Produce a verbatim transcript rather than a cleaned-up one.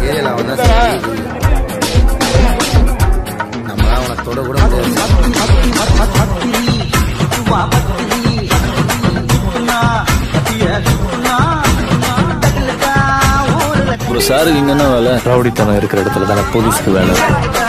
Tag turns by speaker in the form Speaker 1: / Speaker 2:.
Speaker 1: ஏரியால அவன் தான் நம்மளாம் அவனை தொட கூட
Speaker 2: ஒரு சாருக்கு இங்கன்னா வேலை ரவுடித்தனம் இருக்கிற இடத்துல தானே போலீஸ்க்கு வேலை.